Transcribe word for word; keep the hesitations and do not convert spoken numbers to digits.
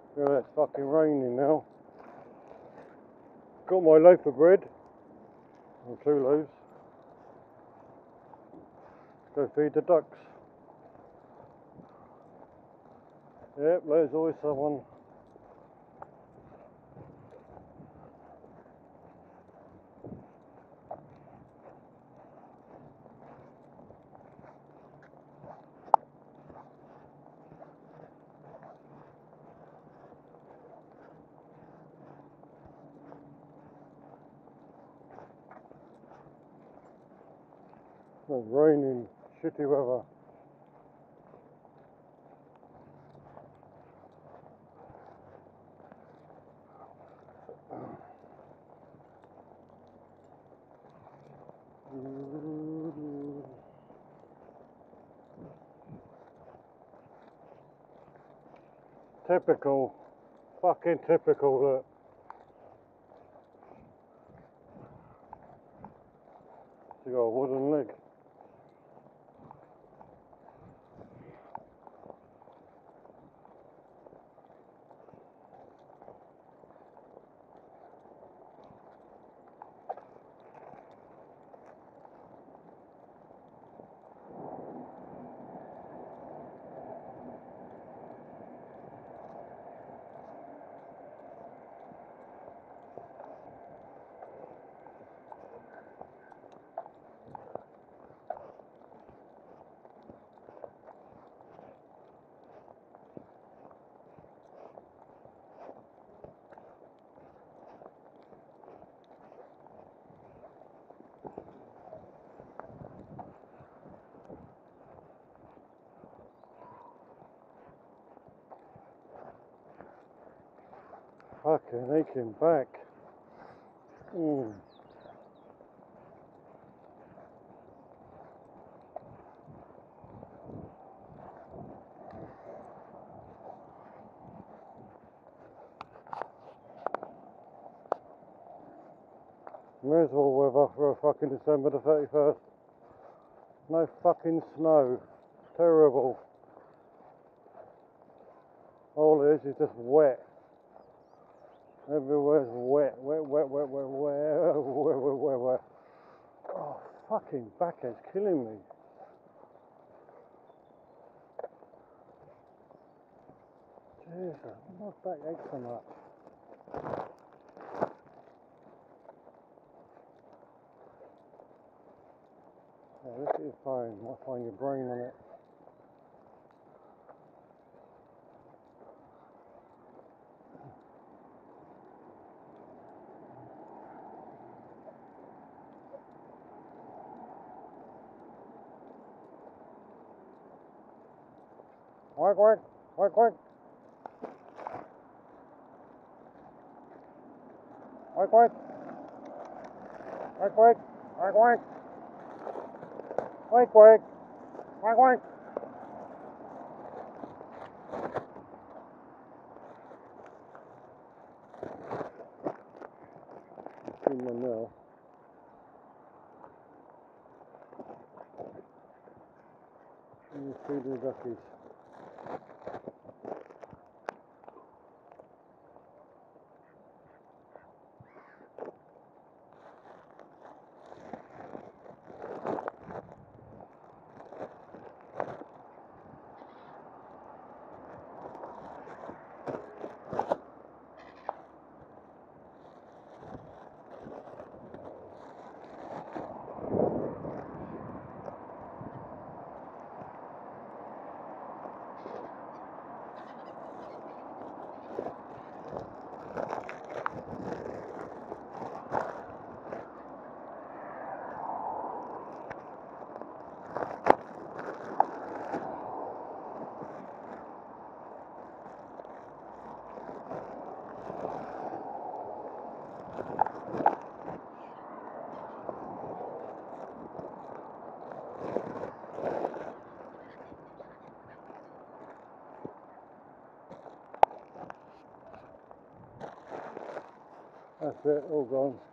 Yeah, it's fucking raining now. Got my loaf of bread, or two loaves. Go feed the ducks. Yep, there's always someone. It's raining, shitty weather. Typical, fucking typical, look. She got a wooden leg. Fucking aching back. Mm. Miserable weather for a fucking December the thirty-first. No fucking snow. Terrible. All it is is just wet. Everywhere's wet, wet, wet, wet, wet, wet, wet, wet, wet, wet. Oh, fucking backache's killing me. Jesus, my back aches so much. Yeah, look at your phone, might find your brain on it. Quack, quack, quack, quack. Quack, quack. Quack, quack, quack, quack. Quack, quack, quack, quack. See my nail. You see the duckies. That's it, all gone.